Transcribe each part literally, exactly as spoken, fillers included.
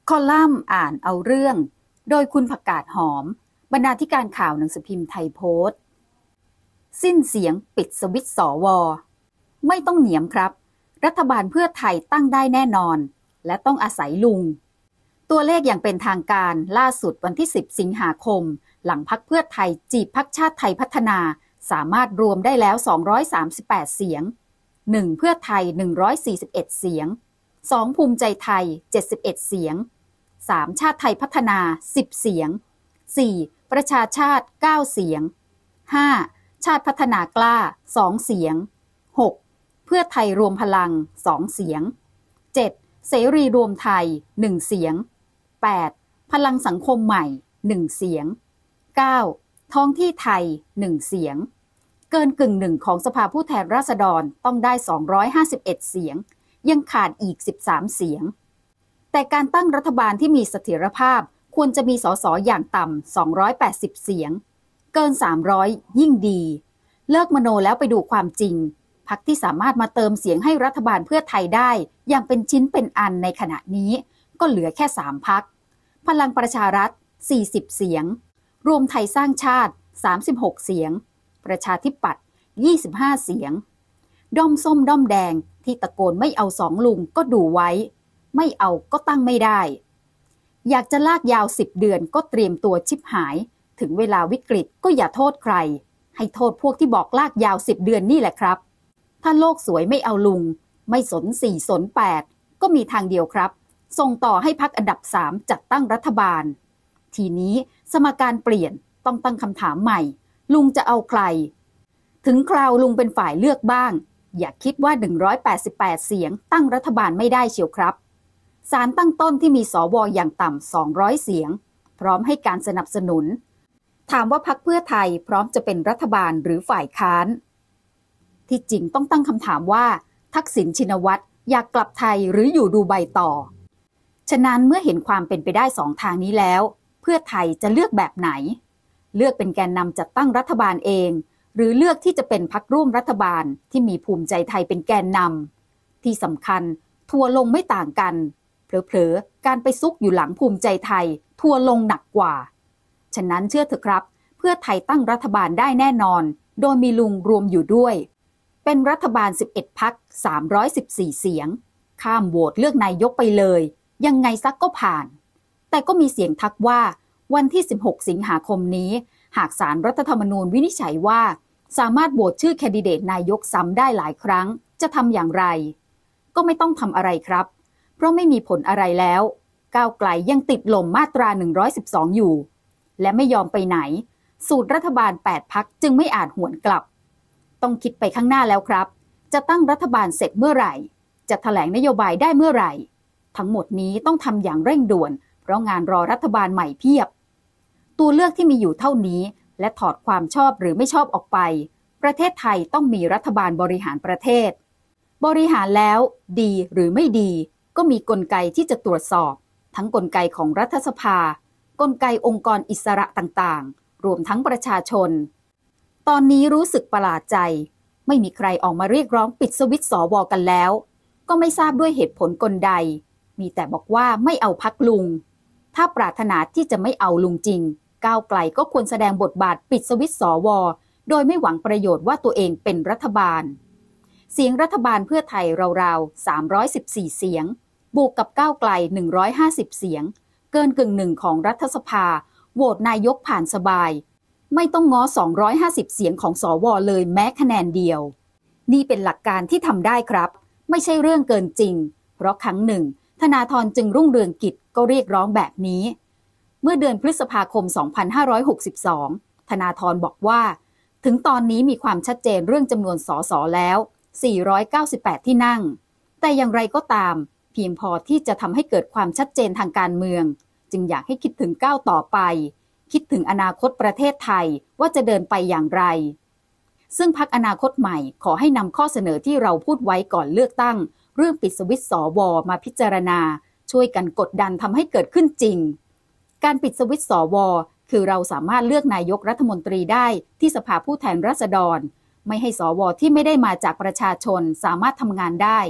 คอลัมน์อ่านเอาเรื่อง โดยคุณผักกาดหอมบรรณาธิการข่าวหนังสือพิมพ์ไทยโพสต์สิ้นเสียงปิดสวิตช์สว.ไม่ต้องเหนียมครับรัฐบาลเพื่อไทยตั้งได้แน่นอนและต้องอาศัยลุงตัวเลขอย่างเป็นทางการล่าสุดวันที่สิบสิงหาคมหลังพรรคเพื่อไทยจีบพรรคชาติไทยพัฒนาสามารถรวมได้แล้วสองร้อยสามสิบแปดเสียงหนึ่งเพื่อไทยหนึ่งร้อยสี่สิบเอ็ดเสียงสองภูมิใจไทยเจ็ดสิบเอ็ดเสียงสามชาติไทยพัฒนาสิบเสียงสี่ประชาชาติเก้าเสียงห้าชาติพัฒนากล้าสองเสียงหกเพื่อไทยรวมพลังสองเสียงเจ็ดเสรีรวมไทยหนึ่งเสียงแปดพลังสังคมใหม่หนึ่งเสียงเก้าท้องที่ไทยหนึ่งเสียงเกินกึ่งหนึ่งของสภาผู้แทนราษฎรต้องได้สองร้อยห้าสิบเอ็ดเสียงยังขาดอีกสิบสามเสียงแต่การตั้งรัฐบาลที่มีเสถียรภาพควรจะมีสสอย่างต่ำสองร้อยแปดสิบเสียงเกินสามร้อยยิ่งดีเลิกมโนแล้วไปดูความจริงพรรคที่สามารถมาเติมเสียงให้รัฐบาลเพื่อไทยได้อย่างเป็นชิ้นเป็นอันในขณะนี้ก็เหลือแค่สามพรรคพลังประชารัฐสี่สิบเสียงรวมไทยสร้างชาติสามสิบหกเสียงประชาธิปัตย์ยี่สิบห้าเสียงด้อมส้มด้อมแดงที่ตะโกนไม่เอาสองลุงก็ดูไว้ไม่เอาก็ตั้งไม่ได้อยากจะลากยาวสิบเดือนก็เตรียมตัวชิบหายถึงเวลาวิกฤตก็อย่าโทษใครให้โทษพวกที่บอกลากยาวสิบเดือนนี่แหละครับถ้าโลกสวยไม่เอาลุงไม่สนสี่สนแปดก็มีทางเดียวครับส่งต่อให้พรรคอันดับสามจัดตั้งรัฐบาลทีนี้สมการเปลี่ยนต้องตั้งคำถามใหม่ลุงจะเอาใครถึงคราวลุงเป็นฝ่ายเลือกบ้างอย่าคิดว่าหนึ่งร้อยแปดสิบแปดเสียงตั้งรัฐบาลไม่ได้เชียวครับศาลตั้งต้นที่มีสวอย่างต่ำสองร้อยเสียงพร้อมให้การสนับสนุนถามว่าพรรคเพื่อไทยพร้อมจะเป็นรัฐบาลหรือฝ่ายค้านที่จริงต้องตั้งคำถามว่าทักษิณชินวัตรอยากกลับไทยหรืออยู่ดูไบต่อฉะนั้นเมื่อเห็นความเป็นไปได้สองทางนี้แล้วเพื่อไทยจะเลือกแบบไหนเลือกเป็นแกนนำจัดตั้งรัฐบาลเองหรือเลือกที่จะเป็นพรรคร่วมรัฐบาลที่มีภูมิใจไทยเป็นแกนนำที่สำคัญทัวร์ลงไม่ต่างกันเผลอๆการไปซุกอยู่หลังภูมิใจไทยทัวร์ลงหนักกว่าฉะนั้นเชื่อเถอะครับเพื่อไทยตั้งรัฐบาลได้แน่นอนโดยมีลุงรวมอยู่ด้วยเป็นรัฐบาลสิบเอ็ดพรรคสามร้อยสิบสี่เสียงข้ามโหวตเลือกนายกไปเลยยังไงซักก็ผ่านแต่ก็มีเสียงทักว่าวันที่สิบหกสิงหาคมนี้หากศาลรัฐธรรมนูญวินิจฉัยว่าสามารถโหวตชื่อแคนดิเดตนายกซ้ำได้หลายครั้งจะทำอย่างไรก็ไม่ต้องทำอะไรครับเพราะไม่มีผลอะไรแล้วก้าวไกลยังติดลมมาตราหนึ่งร้อยสิบสองอยู่และไม่ยอมไปไหนสูตรรัฐบาลแปดพรรคจึงไม่อาจหวนกลับต้องคิดไปข้างหน้าแล้วครับจะตั้งรัฐบาลเสร็จเมื่อไหร่จะแถลงนโยบายได้เมื่อไหร่ทั้งหมดนี้ต้องทำอย่างเร่งด่วนเพราะงานรอรัฐบาลใหม่เพียบตัวเลือกที่มีอยู่เท่านี้และถอดความชอบหรือไม่ชอบออกไปประเทศไทยต้องมีรัฐบาลบริหารประเทศบริหารแล้วดีหรือไม่ดีก็มีกลไกที่จะตรวจสอบทั้งกลไกของรัฐสภากลไกองค์กรอิสระต่างๆรวมทั้งประชาชนตอนนี้รู้สึกประหลาดใจไม่มีใครออกมาเรียกร้องปิดสวิตช์สวกันแล้วก็ไม่ทราบด้วยเหตุผลกลใดมีแต่บอกว่าไม่เอาพรรคลุงถ้าปรารถนาที่จะไม่เอาลุงจริงก้าวไกลก็ควรแสดงบทบาทปิดสวิตช์สวโดยไม่หวังประโยชน์ว่าตัวเองเป็นรัฐบาลเสียงรัฐบาลเพื่อไทยราวๆสามร้อยสิบสี่เสียงบวกกับก้าวไกลหนึ่งร้อยห้าสิบเสียงเกินกึ่งหนึ่งของรัฐสภาโหวตนายกผ่านสบายไม่ต้องง้อสองร้อยห้าสิบเสียงของสวเลยแม้คะแนนเดียวนี่เป็นหลักการที่ทำได้ครับไม่ใช่เรื่องเกินจริงเพราะครั้งหนึ่งธนาธรจึงรุ่งเรืองกิจก็เรียกร้องแบบนี้เมื่อเดือนพฤษภาคมสองพันห้าร้อยหกสิบสองธนาธรบอกว่าถึงตอนนี้มีความชัดเจนเรื่องจำนวนสสแล้วสี่ร้อยเก้าสิบแปดที่นั่งแต่อย่างไรก็ตามเพียงพอที่จะทำให้เกิดความชัดเจนทางการเมืองจึงอยากให้คิดถึงก้าวต่อไปคิดถึงอนาคตประเทศไทยว่าจะเดินไปอย่างไรซึ่งพรรคอนาคตใหม่ขอให้นำข้อเสนอที่เราพูดไว้ก่อนเลือกตั้งเรื่องปิดสวิตช์สวมาพิจารณาช่วยกันกดดันทำให้เกิดขึ้นจริงการปิดสวิตช์สวคือเราสามารถเลือกนายกรัฐมนตรีได้ที่สภาผู้แทนราษฎรไม่ให้สวที่ไม่ได้มาจากประชาชนสามารถทำงานได้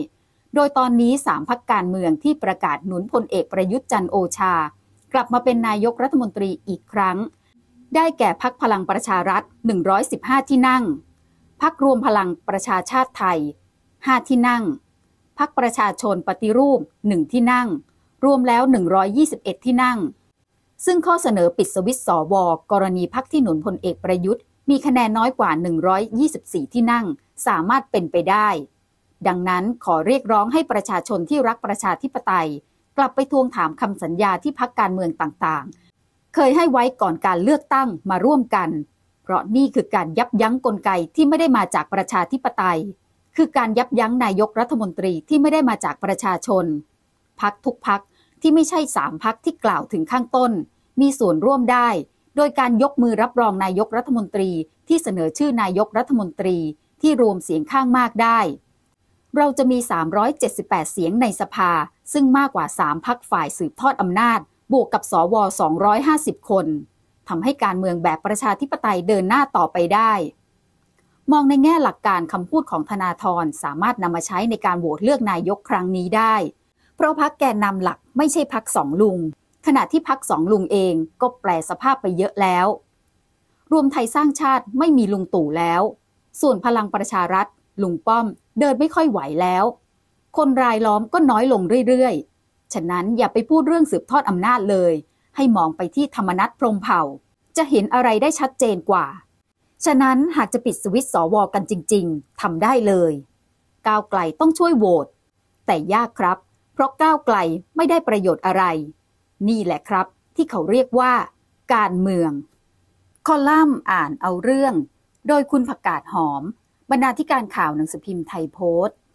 โดยตอนนี้สามพรรคการเมืองที่ประกาศหนุนพลเอกประยุทธ์จันทร์โอชากลับมาเป็นนายกรัฐมนตรีอีกครั้งได้แก่พรรคพลังประชารัฐหนึ่งร้อยสิบห้าที่นั่งพรรครวมพลังประชาชาติไทยห้าที่นั่งพรรคประชาชนปฏิรูปหนึ่งที่นั่งรวมแล้วหนึ่งร้อยยี่สิบเอ็ดที่นั่งซึ่งข้อเสนอปิดสวิตช์สวกรณีพรรคที่หนุนพลเอกประยุทธ์มีคะแนนน้อยกว่าหนึ่งร้อยยี่สิบสี่ที่นั่งสามารถเป็นไปได้ดังนั้นขอเรียกร้องให้ประชาชนที่รักประชาธิปไตยกลับไปทวงถามคำสัญญาที่พรรคการเมืองต่างๆเคยให้ไว้ก่อนการเลือกตั้งมาร่วมกันเพราะนี่คือการยับยั้งกลไกที่ไม่ได้มาจากประชาธิปไตยคือการยับยั้งนายกรัฐมนตรีที่ไม่ได้มาจากประชาชนพรรคทุกพรรคที่ไม่ใช่สามพรรคที่กล่าวถึงข้างต้นมีส่วนร่วมได้โดยการยกมือรับรองนายกรัฐมนตรีที่เสนอชื่อนายกรัฐมนตรีที่รวมเสียงข้างมากได้เราจะมีสามร้อยเจ็ดสิบแปดเสียงในสภาซึ่งมากกว่าสามพรรคฝ่ายสืบทอดอำนาจบวกกับสวสองร้อยห้าสิบคนทำให้การเมืองแบบประชาธิปไตยเดินหน้าต่อไปได้มองในแง่หลักการคำพูดของธนาธรสามารถนำมาใช้ในการโหวตเลือกนายกครั้งนี้ได้เพราะพรรคแกนนำหลักไม่ใช่พรรคสองลุงขณะที่พรรคสองลุงเองก็แปลสภาพไปเยอะแล้วรวมไทยสร้างชาติไม่มีลุงตู่แล้วส่วนพลังประชารัฐลุงป้อมเดินไม่ค่อยไหวแล้วคนรายล้อมก็น้อยลงเรื่อยๆฉะนั้นอย่าไปพูดเรื่องสืบทอดอำนาจเลยให้มองไปที่ธรรมนัสพรหมเผ่าจะเห็นอะไรได้ชัดเจนกว่าฉะนั้นหากจะปิดสวิตช์สวกันจริงๆทำได้เลยก้าวไกลต้องช่วยโหวตแต่ยากครับเพราะก้าวไกลไม่ได้ประโยชน์อะไรนี่แหละครับที่เขาเรียกว่าการเมืองคอลัมน์อ่านเอาเรื่องโดยคุณผักกาดหอมบรรณาธิการข่าวหนังสือพิมพ์ไทยโพสต์